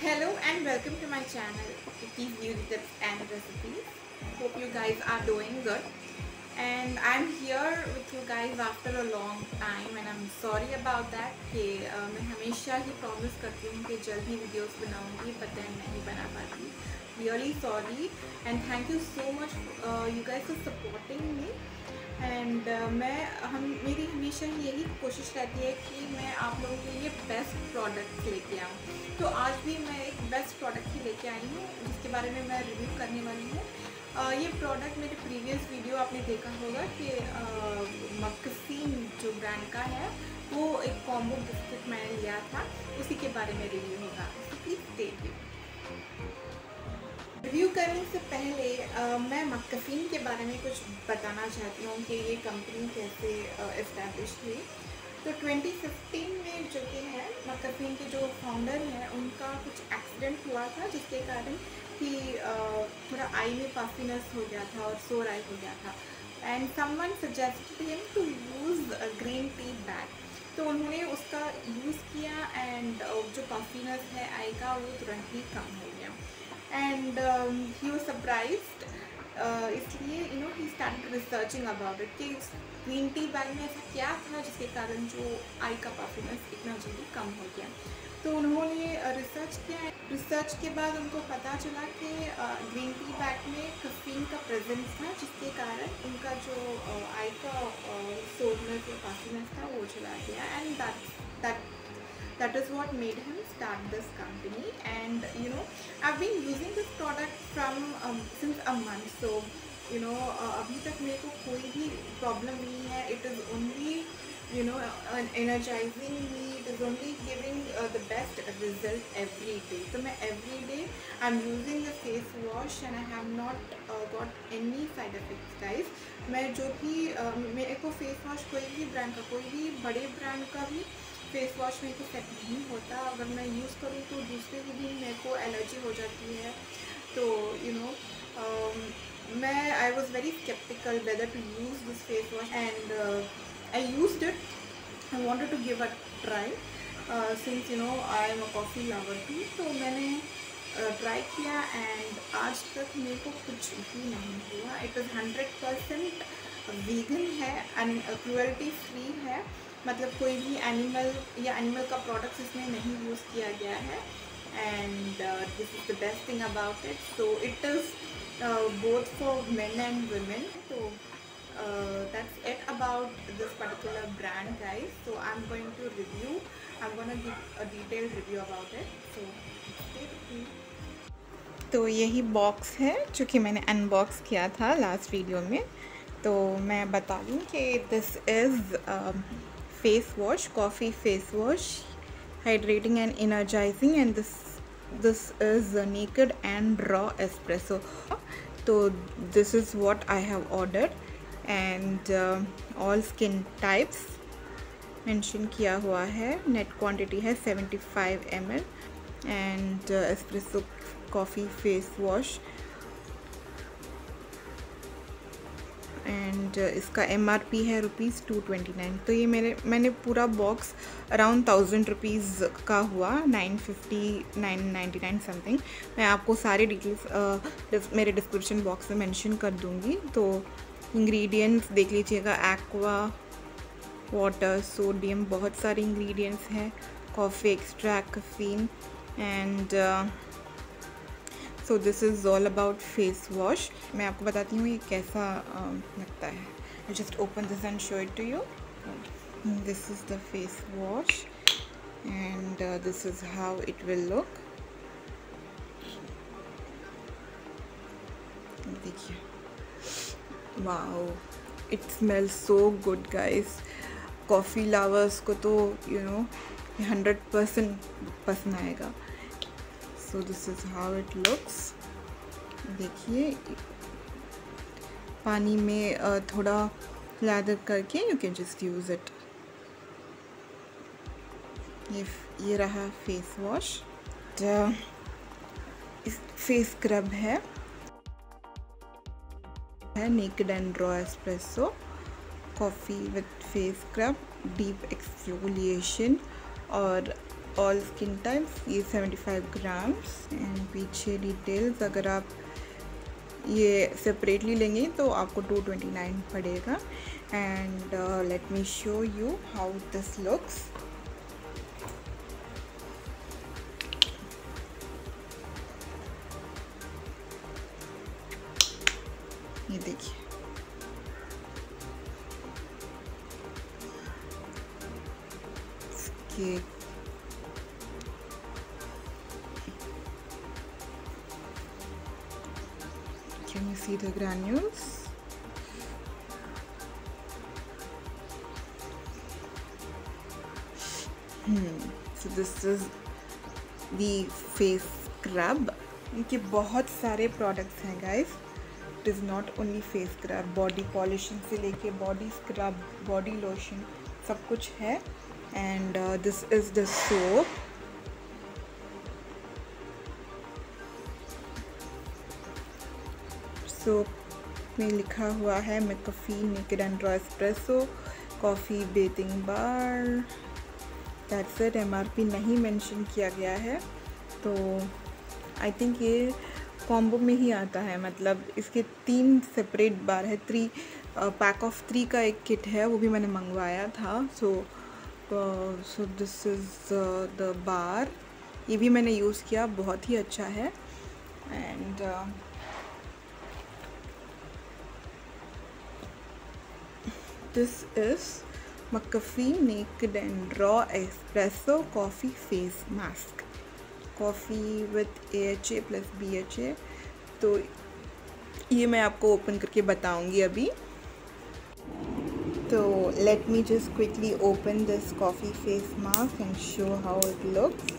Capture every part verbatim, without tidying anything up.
Hello and welcome to my channel, Kitty's Beauty Tips and Recipes. Hope you guys are doing good. And I'm here with you guys after a long time and I'm sorry about that कि uh, मैं हमेशा ही promise करती हूँ कि जल्द ही videos बनाऊँगी but then नहीं बना पाती. Really sorry and thank you so much uh, you guys for supporting me. And uh, मैं हम मेरी हमेशा ही यही कोशिश रहती है कि मैं आप लोगों के लिए बेस्ट प्रोडक्ट लेके आऊँ. तो आज भी मैं एक बेस्ट प्रोडक्ट ही लेके आई हूँ जिसके बारे में मैं रिव्यू करने वाली हूँ. uh, ये प्रोडक्ट मेरे प्रीवियस वीडियो आपने देखा होगा कि मक्सीन जो ब्रांड का है वो एक कॉम्बो गिफ्ट मैंने लिया था, उसी के बारे में रिव्यू होगा. Please stay tuned. रिव्यू करने से पहले आ, मैं मक्सीन के बारे में कुछ बताना चाहती हूँ कि ये कंपनी कैसे इस्टेब्लिश हुई. तो ट्वेंटी फिफ्टीन में जो कि है मक्सीन के जो फाउंडर हैं उनका कुछ एक्सीडेंट हुआ था जिसके कारण कि थोड़ा आई में पफिनेस हो गया था और सोर आई हो गया था. And someone suggested him to use green tea bag. तो उन्होंने उसका यूज़ किया एंड जो पफिनेस है आई का वो तुरंत ही कम हो गया. And um, he was surprised uh, इसलिए you know he started researching about it कि ग्रीन टी बैग में ऐसा क्या था जिसके कारण जो आई का परफॉर्मेंस इतना जल्दी कम हो गया. तो उन्होंने रिसर्च किया. रिसर्च के बाद उनको पता चला कि ग्रीन टी बैग में कैफीन का प्रेजेंस था जिसके कारण उनका जो आई का सोरनेस या परफॉर्मेंस था वो चला गया. And that that That is what made him start this company. And you know, I've been using this product from um, since a month. So you know, uh, अभी तक मेरे को कोई भी problem नहीं है. It is only you know uh, energizing me. It is only giving uh, the best result every day. So मैं every day I'm using the face wash and I have not uh, got any side effects, guys. मैं जो भी uh, मेरे को face wash कोई भी brand का कोई भी बड़े brand का भी फेस वॉश मेरे को सेट नहीं होता. अगर मैं यूज़ करूँ तो दूसरे के दिन मेरे को एलर्जी हो जाती है. तो यू नो मैं I was very sceptical whether to use this face wash and I used it. I wanted to give a try since you know I am a coffee lover too. तो मैंने try uh, किया and आज तक मेरे को कुछ भी नहीं हुआ. It is hundred percent vegan है एंड क्रुएल्टी फ्री है. मतलब कोई भी एनिमल या एनिमल का प्रोडक्ट्स इसमें नहीं यूज़ किया गया है. And this is the best thing about it. So it is both for men and women. तो that's it about this particular brand, guys. So I am going to review. I am gonna give a detailed review about it. So तो यही box है जो कि मैंने unbox किया था last video में. तो मैं बता दूँ कि this is face wash, coffee face wash, hydrating and energizing, and this this is a naked and raw espresso. So this is what I have ordered and uh, all skin types mention किया हुआ है. net quantity है seventy-five milliliters and uh, espresso coffee face wash. And uh, इसका M R P है rupees two twenty nine. तो ये मेरे मैंने पूरा बॉक्स अराउंड थाउजेंड रुपीज़ का हुआ. Nine fifty nine ninety nine something. मैं आपको सारे डिटेल्स uh, मेरे डिस्क्रिप्शन बॉक्स में मेंशन कर दूँगी. तो इंग्रेडिएंट्स देख लीजिएगा. एक्वा वाटर, सोडियम, बहुत सारे इंग्रेडिएंट्स हैं. Coffee extract, caffeine and so this is all about face wash. मैं आपको बताती हूँ ये कैसा uh, लगता है. I just open this and show it to you. This is the face wash and this is how it will look. देखिए, wow, it smells so good guys. Coffee lovers को तो यू नो हंड्रेड परसेंट पसंद आएगा. So this is how it looks. देखिए, पानी में थोड़ा lather करके you can just use it. ये ये रहा फेस वॉश. इस फेस स्क्रब है है naked and raw espresso coffee with face scrub, deep exfoliation और ऑल स्किन टाइप्स, ये सेवेंटी फाइव ग्राम्स। एंड पीछे डिटेल्स, अगर आप ये सेपरेटली लेंगे तो आपको टू ट्वेंटी नाइन पड़ेगा। And let me show you how this looks. ये देखिए, इसके can you see the granules? Hmm. So this is the face scrub. इनके बहुत सारे प्रोडक्ट्स हैं guys. It is not only face scrub, body polishing से लेके बॉडी स्क्रब, बॉडी लोशन, सब कुछ है। And this is the soap. Soap में लिखा हुआ है mCaffeine naked and raw espresso coffee bathing bar. That's it. MRP नहीं मेंशन किया गया है, तो आई थिंक ये कॉम्बो में ही आता है, मतलब इसके तीन सेपरेट बार है। थ्री पैक ऑफ थ्री का एक किट है, वो भी मैंने मंगवाया था। So so this is the bar. ये भी मैंने यूज़ किया, बहुत ही अच्छा है। And this is mCaffeine naked and raw espresso coffee face mask, coffee with A H A plus B H A. तो ये मैं आपको ओपन करके बताऊंगी अभी। तो let me just quickly open this coffee face mask and show how it looks.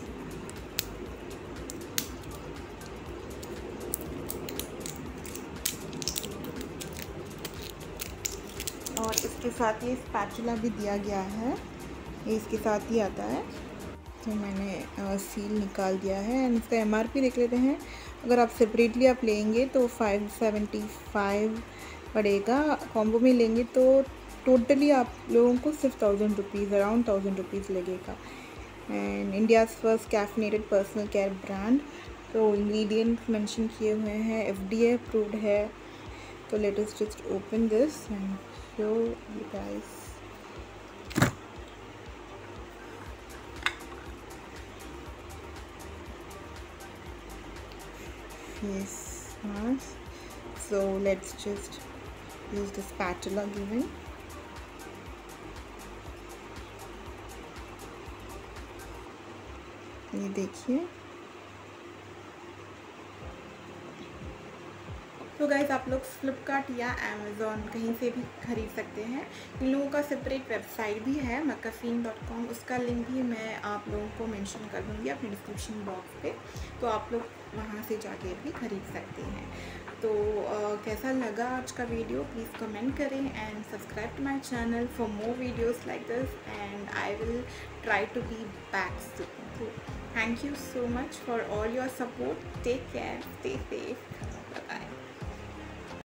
और इसके साथ ये स्पैचुला भी दिया गया है, ये इसके साथ ही आता है। तो मैंने सील निकाल दिया है। एंड इसका एमआरपी देख लेते हैं। अगर आप सेपरेटली आप लेंगे तो फाइव सेवेंटी फाइव पड़ेगा, कॉम्बो में लेंगे तो टोटली आप लोगों को सिर्फ thousand rupees, around thousand rupees लगेगा। And India's first caffeinated personal care brand. तो इंग्रेडिएंट्स मेंशन किए हुए हैं, एफडीए अप्रूव्ड है। तो let us just open this and show you guys. Face mask. So let's just use the spatula given. ये देखिए। तो गाइस आप लोग फ्लिपकार्ट या अमेज़ॉन कहीं से भी खरीद सकते हैं। इन लोगों का सेपरेट वेबसाइट भी है मैकफीन डॉट कॉम, उसका लिंक भी मैं आप लोगों को मेंशन कर दूँगी अपने डिस्क्रिप्शन बॉक्स पे, तो आप लोग वहाँ से जाके भी खरीद सकते हैं। तो uh, कैसा लगा आज का वीडियो, प्लीज़ कमेंट करें and subscribe to my channel for more videos like this, and I will try to be back soon. Thank you so much for all your support. Take care, stay safe.